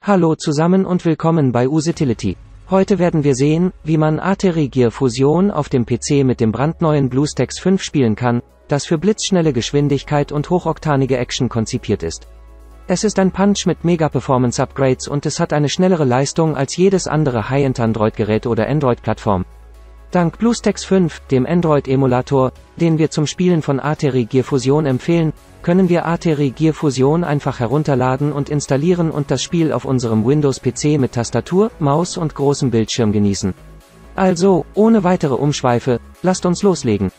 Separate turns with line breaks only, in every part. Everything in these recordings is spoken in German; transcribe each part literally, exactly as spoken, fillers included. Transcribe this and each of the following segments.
Hallo zusammen und willkommen bei Usitility. Heute werden wir sehen, wie man Atari-Gear Fusion auf dem P C mit dem brandneuen BlueStacks fünf spielen kann, das für blitzschnelle Geschwindigkeit und hochoktanige Action konzipiert ist. Es ist ein Punch mit Mega-Performance-Upgrades und es hat eine schnellere Leistung als jedes andere High-End-Android-Gerät oder Android-Plattform. Dank BlueStacks fünf, dem Android-Emulator, den wir zum Spielen von Atari-Gear Fusion empfehlen, können wir Atari-Gear Fusion einfach herunterladen und installieren und das Spiel auf unserem Windows-P C mit Tastatur, Maus und großem Bildschirm genießen. Also, ohne weitere Umschweife, lasst uns loslegen.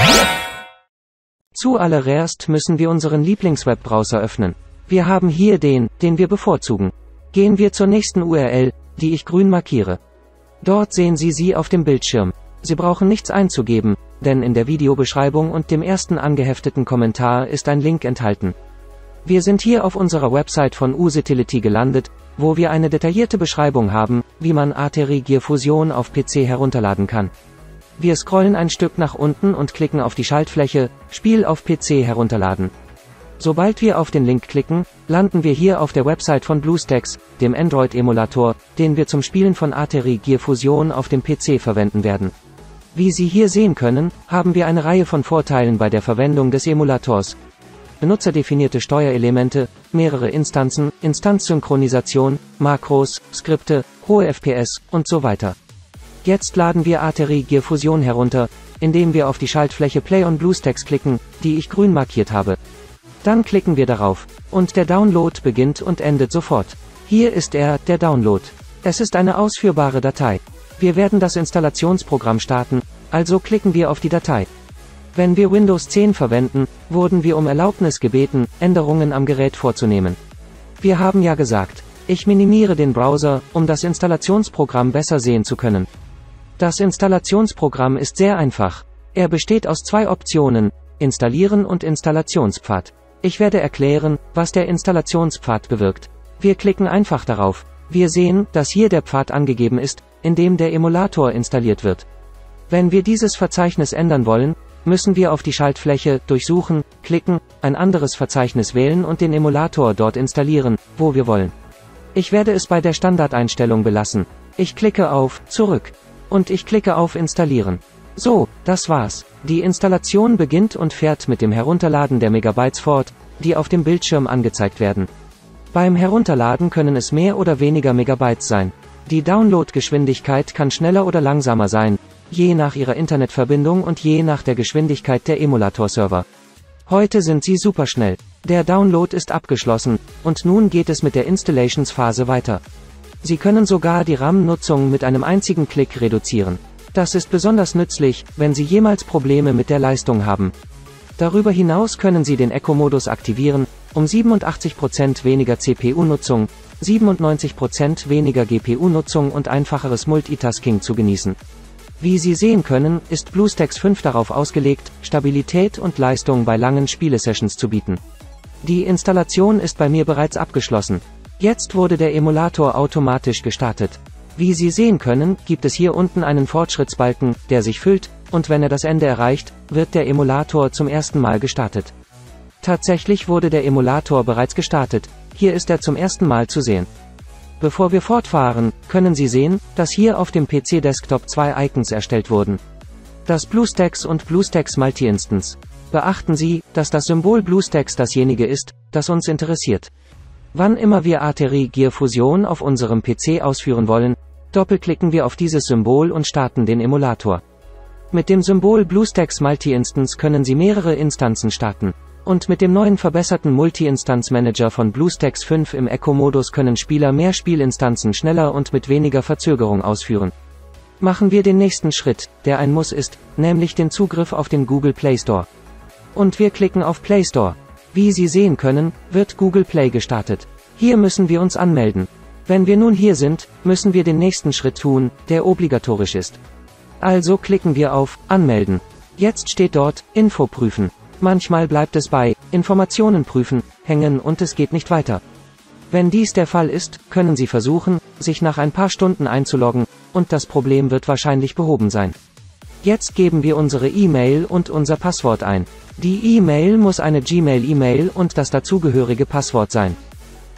Zuallererst müssen wir unseren Lieblingswebbrowser öffnen. Wir haben hier den, den wir bevorzugen. Gehen wir zur nächsten U R L, die ich grün markiere. Dort sehen Sie sie auf dem Bildschirm. Sie brauchen nichts einzugeben, denn in der Videobeschreibung und dem ersten angehefteten Kommentar ist ein Link enthalten. Wir sind hier auf unserer Website von Usitility gelandet, wo wir eine detaillierte Beschreibung haben, wie man Atari-Gear Fusion auf P C herunterladen kann. Wir scrollen ein Stück nach unten und klicken auf die Schaltfläche Spiel auf P C herunterladen. Sobald wir auf den Link klicken, landen wir hier auf der Website von BlueStacks, dem Android-Emulator, den wir zum Spielen von Atari-Gear Fusion auf dem P C verwenden werden. Wie Sie hier sehen können, haben wir eine Reihe von Vorteilen bei der Verwendung des Emulators. Benutzerdefinierte Steuerelemente, mehrere Instanzen, Instanzsynchronisation, Makros, Skripte, hohe F P S und so weiter. Jetzt laden wir Atari-Gear Fusion herunter, indem wir auf die Schaltfläche Play on BlueStacks klicken, die ich grün markiert habe. Dann klicken wir darauf, und der Download beginnt und endet sofort. Hier ist er, der Download. Es ist eine ausführbare Datei. Wir werden das Installationsprogramm starten, also klicken wir auf die Datei. Wenn wir Windows zehn verwenden, wurden wir um Erlaubnis gebeten, Änderungen am Gerät vorzunehmen. Wir haben ja gesagt, ich minimiere den Browser, um das Installationsprogramm besser sehen zu können. Das Installationsprogramm ist sehr einfach. Er besteht aus zwei Optionen, Installieren und Installationspfad. Ich werde erklären, was der Installationspfad bewirkt. Wir klicken einfach darauf. Wir sehen, dass hier der Pfad angegeben ist, in dem der Emulator installiert wird. Wenn wir dieses Verzeichnis ändern wollen, müssen wir auf die Schaltfläche Durchsuchen klicken, ein anderes Verzeichnis wählen und den Emulator dort installieren, wo wir wollen. Ich werde es bei der Standardeinstellung belassen. Ich klicke auf Zurück. Und ich klicke auf Installieren. So, das war's. Die Installation beginnt und fährt mit dem Herunterladen der Megabytes fort, die auf dem Bildschirm angezeigt werden. Beim Herunterladen können es mehr oder weniger Megabytes sein. Die Downloadgeschwindigkeit kann schneller oder langsamer sein, je nach Ihrer Internetverbindung und je nach der Geschwindigkeit der Emulator-Server. Heute sind sie superschnell. Der Download ist abgeschlossen, und nun geht es mit der Installationsphase weiter. Sie können sogar die RAM-Nutzung mit einem einzigen Klick reduzieren. Das ist besonders nützlich, wenn Sie jemals Probleme mit der Leistung haben. Darüber hinaus können Sie den Eco-Modus aktivieren, um siebenundachtzig Prozent weniger C P U-Nutzung, siebenundneunzig Prozent weniger G P U-Nutzung und einfacheres Multitasking zu genießen. Wie Sie sehen können, ist BlueStacks fünf darauf ausgelegt, Stabilität und Leistung bei langen Spielesessions zu bieten. Die Installation ist bei mir bereits abgeschlossen. Jetzt wurde der Emulator automatisch gestartet. Wie Sie sehen können, gibt es hier unten einen Fortschrittsbalken, der sich füllt, und wenn er das Ende erreicht, wird der Emulator zum ersten Mal gestartet. Tatsächlich wurde der Emulator bereits gestartet, hier ist er zum ersten Mal zu sehen. Bevor wir fortfahren, können Sie sehen, dass hier auf dem P C-Desktop zwei Icons erstellt wurden. Das BlueStacks und BlueStacks Multi-Instance. Beachten Sie, dass das Symbol BlueStacks dasjenige ist, das uns interessiert. Wann immer wir Atari-Gear Fusion auf unserem P C ausführen wollen, doppelklicken wir auf dieses Symbol und starten den Emulator. Mit dem Symbol BlueStacks Multi-Instance können Sie mehrere Instanzen starten. Und mit dem neuen verbesserten Multi-Instance-Manager von BlueStacks fünf im Eco-Modus können Spieler mehr Spielinstanzen schneller und mit weniger Verzögerung ausführen. Machen wir den nächsten Schritt, der ein Muss ist, nämlich den Zugriff auf den Google Play Store. Und wir klicken auf Play Store. Wie Sie sehen können, wird Google Play gestartet. Hier müssen wir uns anmelden. Wenn wir nun hier sind, müssen wir den nächsten Schritt tun, der obligatorisch ist. Also klicken wir auf Anmelden. Jetzt steht dort Info prüfen. Manchmal bleibt es bei Informationen prüfen hängen und es geht nicht weiter. Wenn dies der Fall ist, können Sie versuchen, sich nach ein paar Stunden einzuloggen, und das Problem wird wahrscheinlich behoben sein. Jetzt geben wir unsere E-Mail und unser Passwort ein. Die E-Mail muss eine Gmail-E-Mail und das dazugehörige Passwort sein.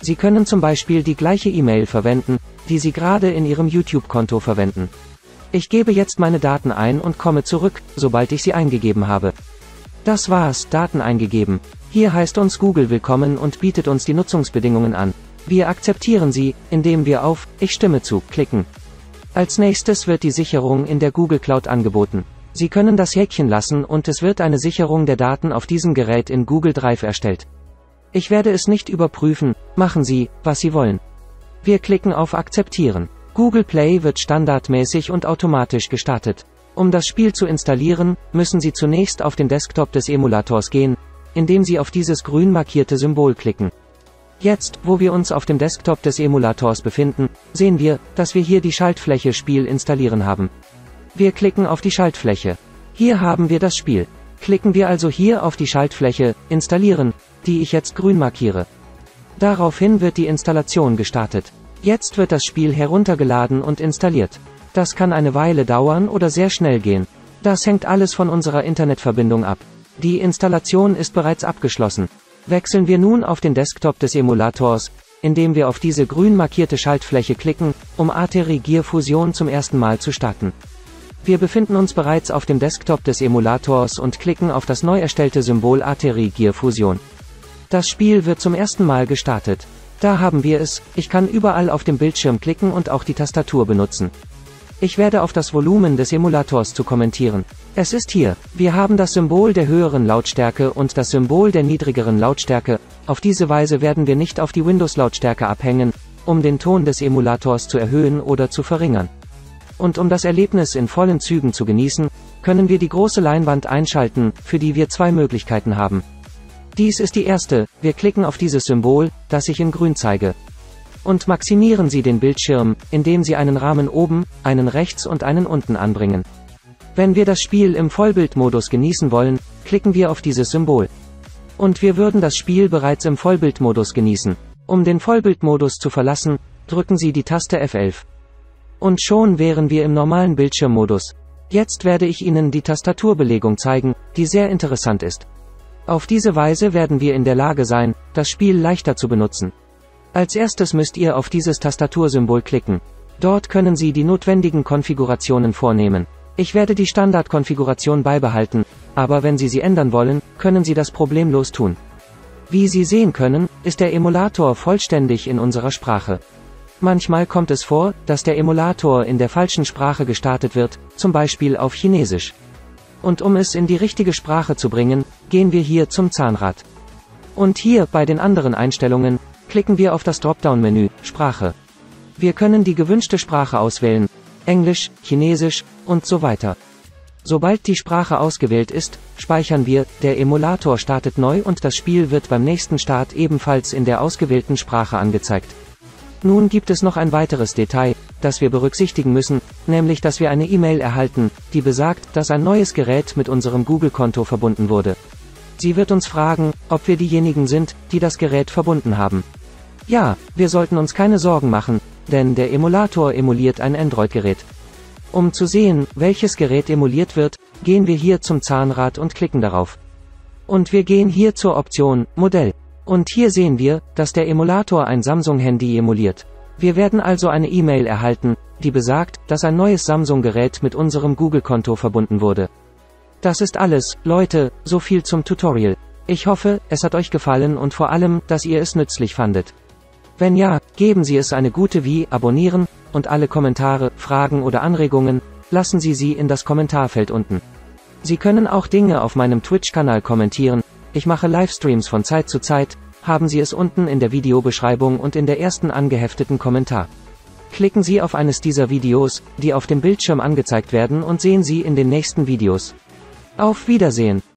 Sie können zum Beispiel die gleiche E-Mail verwenden, die Sie gerade in Ihrem YouTube-Konto verwenden. Ich gebe jetzt meine Daten ein und komme zurück, sobald ich sie eingegeben habe. Das war's, Daten eingegeben. Hier heißt uns Google willkommen und bietet uns die Nutzungsbedingungen an. Wir akzeptieren sie, indem wir auf Ich stimme zu klicken. Als nächstes wird die Sicherung in der Google Cloud angeboten. Sie können das Häkchen lassen und es wird eine Sicherung der Daten auf diesem Gerät in Google Drive erstellt. Ich werde es nicht überprüfen, machen Sie, was Sie wollen. Wir klicken auf Akzeptieren. Google Play wird standardmäßig und automatisch gestartet. Um das Spiel zu installieren, müssen Sie zunächst auf den Desktop des Emulators gehen, indem Sie auf dieses grün markierte Symbol klicken. Jetzt, wo wir uns auf dem Desktop des Emulators befinden, sehen wir, dass wir hier die Schaltfläche Spiel installieren haben. Wir klicken auf die Schaltfläche. Hier haben wir das Spiel. Klicken wir also hier auf die Schaltfläche Installieren, die ich jetzt grün markiere. Daraufhin wird die Installation gestartet. Jetzt wird das Spiel heruntergeladen und installiert. Das kann eine Weile dauern oder sehr schnell gehen. Das hängt alles von unserer Internetverbindung ab. Die Installation ist bereits abgeschlossen. Wechseln wir nun auf den Desktop des Emulators, indem wir auf diese grün markierte Schaltfläche klicken, um Atari Gear Fusion zum ersten Mal zu starten. Wir befinden uns bereits auf dem Desktop des Emulators und klicken auf das neu erstellte Symbol Atari Gear Fusion. Das Spiel wird zum ersten Mal gestartet. Da haben wir es, ich kann überall auf dem Bildschirm klicken und auch die Tastatur benutzen. Ich werde auf das Volumen des Emulators zu kommentieren. Es ist hier, wir haben das Symbol der höheren Lautstärke und das Symbol der niedrigeren Lautstärke. Auf diese Weise werden wir nicht auf die Windows-Lautstärke abhängen, um den Ton des Emulators zu erhöhen oder zu verringern. Und um das Erlebnis in vollen Zügen zu genießen, können wir die große Leinwand einschalten, für die wir zwei Möglichkeiten haben. Dies ist die erste, wir klicken auf dieses Symbol, das ich in grün zeige. Und maximieren Sie den Bildschirm, indem Sie einen Rahmen oben, einen rechts und einen unten anbringen. Wenn wir das Spiel im Vollbildmodus genießen wollen, klicken wir auf dieses Symbol. Und wir würden das Spiel bereits im Vollbildmodus genießen. Um den Vollbildmodus zu verlassen, drücken Sie die Taste F elf. Und schon wären wir im normalen Bildschirmmodus. Jetzt werde ich Ihnen die Tastaturbelegung zeigen, die sehr interessant ist. Auf diese Weise werden wir in der Lage sein, das Spiel leichter zu benutzen. Als erstes müsst ihr auf dieses Tastatursymbol klicken. Dort können Sie die notwendigen Konfigurationen vornehmen. Ich werde die Standardkonfiguration beibehalten, aber wenn Sie sie ändern wollen, können Sie das problemlos tun. Wie Sie sehen können, ist der Emulator vollständig in unserer Sprache. Manchmal kommt es vor, dass der Emulator in der falschen Sprache gestartet wird, zum Beispiel auf Chinesisch. Und um es in die richtige Sprache zu bringen, gehen wir hier zum Zahnrad. Und hier, bei den anderen Einstellungen, klicken wir auf das Dropdown-Menü, Sprache. Wir können die gewünschte Sprache auswählen, Englisch, Chinesisch und so weiter. Sobald die Sprache ausgewählt ist, speichern wir, der Emulator startet neu und das Spiel wird beim nächsten Start ebenfalls in der ausgewählten Sprache angezeigt. Nun gibt es noch ein weiteres Detail, das wir berücksichtigen müssen, nämlich dass wir eine E-Mail erhalten, die besagt, dass ein neues Gerät mit unserem Google-Konto verbunden wurde. Sie wird uns fragen, ob wir diejenigen sind, die das Gerät verbunden haben. Ja, wir sollten uns keine Sorgen machen, denn der Emulator emuliert ein Android-Gerät. Um zu sehen, welches Gerät emuliert wird, gehen wir hier zum Zahnrad und klicken darauf. Und wir gehen hier zur Option Modell. Und hier sehen wir, dass der Emulator ein Samsung-Handy emuliert. Wir werden also eine E-Mail erhalten, die besagt, dass ein neues Samsung-Gerät mit unserem Google-Konto verbunden wurde. Das ist alles, Leute, so viel zum Tutorial. Ich hoffe, es hat euch gefallen und vor allem, dass ihr es nützlich fandet. Wenn ja, geben Sie es eine gute wie, abonnieren, und alle Kommentare, Fragen oder Anregungen, lassen Sie sie in das Kommentarfeld unten. Sie können auch Dinge auf meinem Twitch-Kanal kommentieren. Ich mache Livestreams von Zeit zu Zeit, haben Sie es unten in der Videobeschreibung und in der ersten angehefteten Kommentar. Klicken Sie auf eines dieser Videos, die auf dem Bildschirm angezeigt werden und sehen Sie in den nächsten Videos. Auf Wiedersehen!